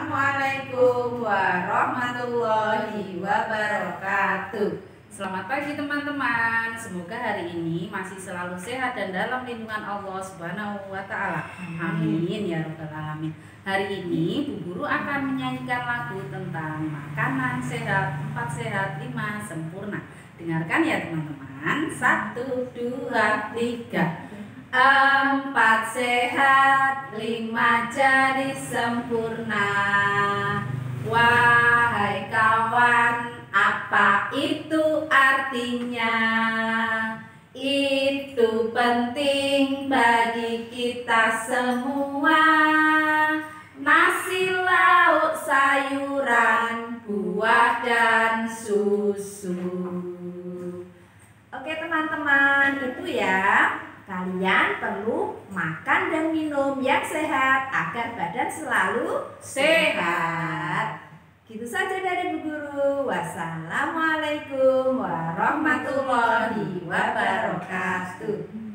Assalamualaikum warahmatullahi wabarakatuh. Selamat pagi teman-teman. Semoga hari ini masih selalu sehat dan dalam lindungan Allah Subhanahu wa Ta'ala. Amin ya Rabbal Alamin. Hari ini Bu Guru akan menyanyikan lagu tentang makanan sehat, 4 sehat, 5 sempurna. Dengarkan ya teman-teman. 1, 2, 3. 4 sehat, 5 jadi sempurna. Wahai kawan, apa itu artinya? Itu penting bagi kita semua. Nasi, lauk, sayuran, buah dan susu. Oke teman-teman, itu ya. Kalian perlu makan dan minum yang sehat agar badan selalu sehat. Gitu saja dari Bu Guru. Wassalamualaikum warahmatullahi wabarakatuh.